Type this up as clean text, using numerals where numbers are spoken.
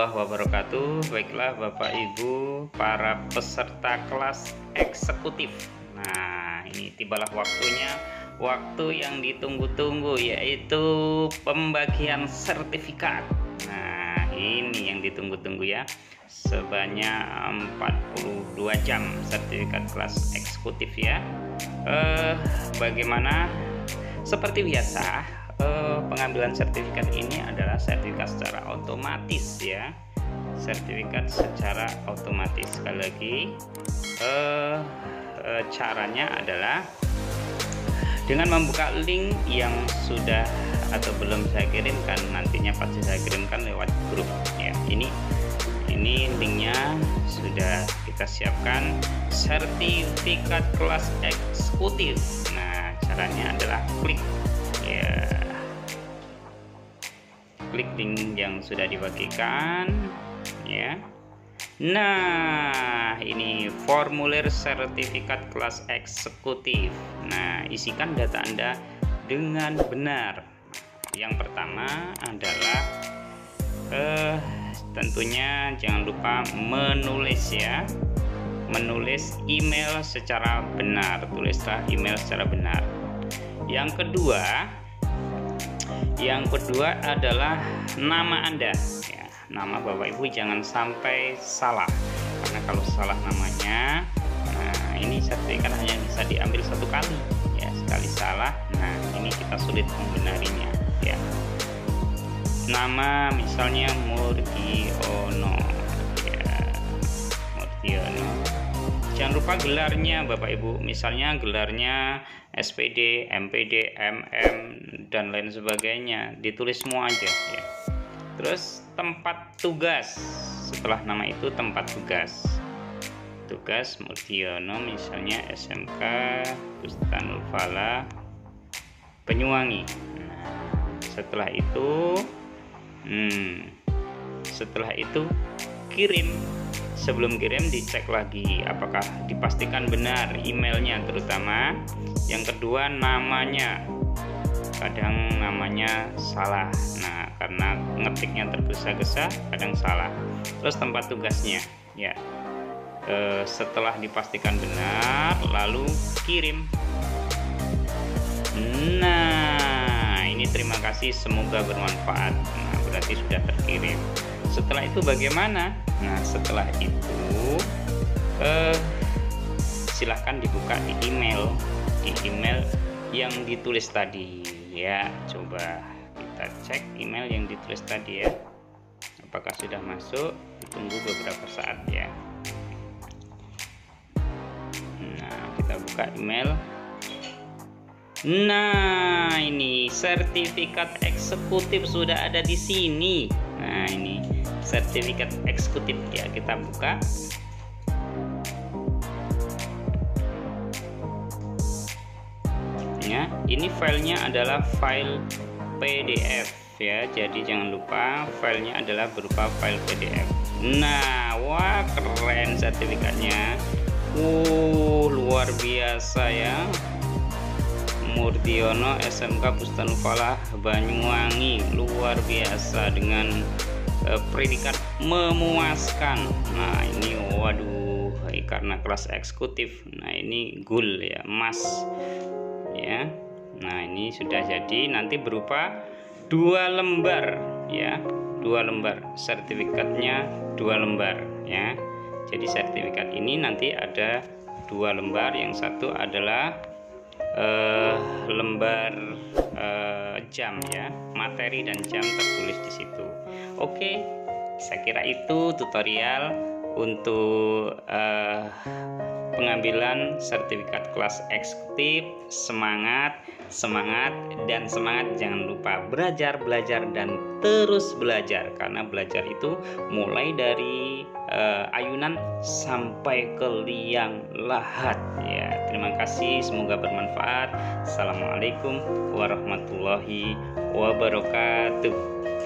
warahmatullahi wabarakatuh. Baiklah Bapak Ibu para peserta kelas eksekutif. Nah, ini tibalah waktunya, waktu yang ditunggu-tunggu, yaitu pembagian sertifikat. Nah, ini yang ditunggu-tunggu ya. Sebanyak 42 jam sertifikat kelas eksekutif ya. Bagaimana? Seperti biasa, pengambilan sertifikat ini adalah sertifikat secara otomatis ya. Sertifikat secara otomatis. Sekali lagi, caranya adalah dengan membuka link yang sudah atau belum saya kirimkan. Nantinya pasti saya kirimkan lewat grup ya. Ini linknya sudah kita siapkan, sertifikat kelas eksekutif. Nah, caranya adalah klik link yang sudah dibagikan ya. Nah, ini formulir sertifikat kelas eksekutif. Nah, isikan data Anda dengan benar. Yang pertama adalah tentunya jangan lupa menulis ya, menulis email secara benar. Tulislah email secara benar. Yang kedua adalah nama Anda ya. Nama Bapak Ibu jangan sampai salah, karena kalau salah namanya, nah ini sertifikat hanya bisa diambil satu kali ya. Sekali salah, nah ini kita sulit membenarinya ya. Nama misalnya Murdiono ya, Murdiono. Jangan lupa gelarnya Bapak Ibu, misalnya gelarnya SPD, MPD, MM dan lain sebagainya, ditulis semua aja ya. Terus tempat tugas, setelah nama itu tempat tugas Murdiono, misalnya SMK Bustanul Fala Banyuwangi. Nah, setelah itu kirim. Sebelum kirim dicek lagi apakah dipastikan benar emailnya, terutama yang kedua namanya, kadang namanya salah. Nah, karena ngetiknya tergesa-gesa kadang salah. Terus tempat tugasnya ya, setelah dipastikan benar lalu kirim. Nah, ini terima kasih, semoga bermanfaat. Nah, berarti sudah terkirim. Setelah itu bagaimana? Nah, setelah itu silahkan dibuka di email yang ditulis tadi ya. Coba kita cek email yang ditulis tadi ya, apakah sudah masuk. Tunggu beberapa saat ya. Nah, kita buka email. Nah, ini sertifikat eksekutif sudah ada di sini. Nah, ini sertifikat eksekutif ya, kita buka. Ya, ini filenya adalah file PDF ya. Jadi jangan lupa filenya adalah berupa file PDF. Nah, wah keren sertifikatnya. Luar biasa ya. Murdiono SMK Bustanul Fala Banyuwangi, luar biasa dengan predikat memuaskan. Nah, ini waduh, karena kelas eksekutif. Nah, ini gold ya, emas ya. Nah, ini sudah jadi, nanti berupa 2 lembar ya, 2 lembar sertifikatnya, 2 lembar ya. Jadi sertifikat ini nanti ada 2 lembar. Yang satu adalah lembar jam ya, materi dan jam tertulis di situ. Oke, saya kira itu tutorial untuk pengambilan sertifikat kelas eksekutif. Semangat dan semangat, jangan lupa belajar dan terus belajar, karena belajar itu mulai dari ayunan sampai ke liang lahat ya. Terima kasih, semoga bermanfaat. Assalamualaikum warahmatullahi wabarakatuh.